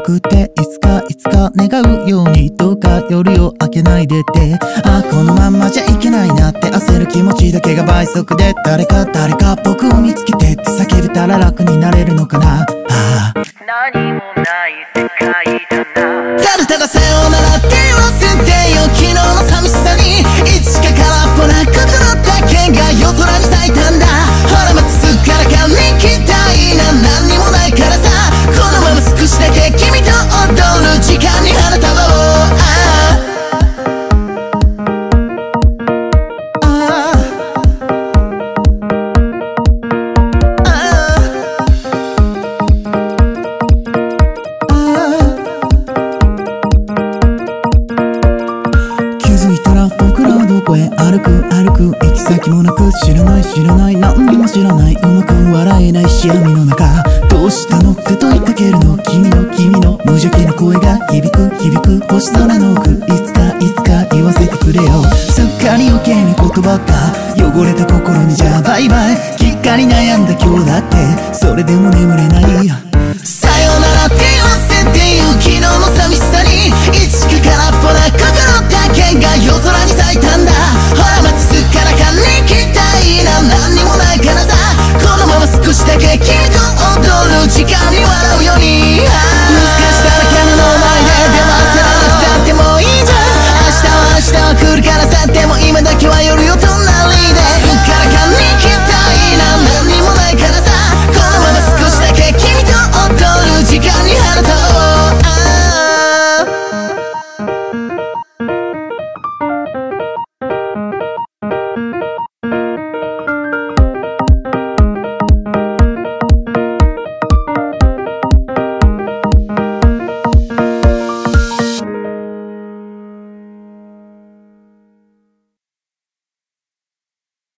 くていつか願うように、どうか夜を明けないでって。このまんまじゃいけないなって焦る気持ちだけが倍速で、誰か僕を見つけてって叫べたら楽になれるのかな。 何もない世界だな。 ただたださよならって言わせてよ、昨日の寂しさに。いつか空っぽな心だけが夜空に咲いたんだ。ほらまたすっからかんに行きたいな。何にもないからさ、このまま少しだけ君と踊る時間に花束を。歩く行き先もなく、知らない何にも知らない、うまく笑えないし闇の中。どうしたのって問いかけるの、君の無邪気な声が響く星空の奥。いつか言わせてくれよ。すっかり余計な言葉が汚れた心に、じゃあバイバイ。きっかり悩んだ今日だって、それでも眠れない。さよならって言わせてよ、昨日の寂しさに。いつか空っぽな心だけが夜空に咲いたんだ。ほらまたすっかり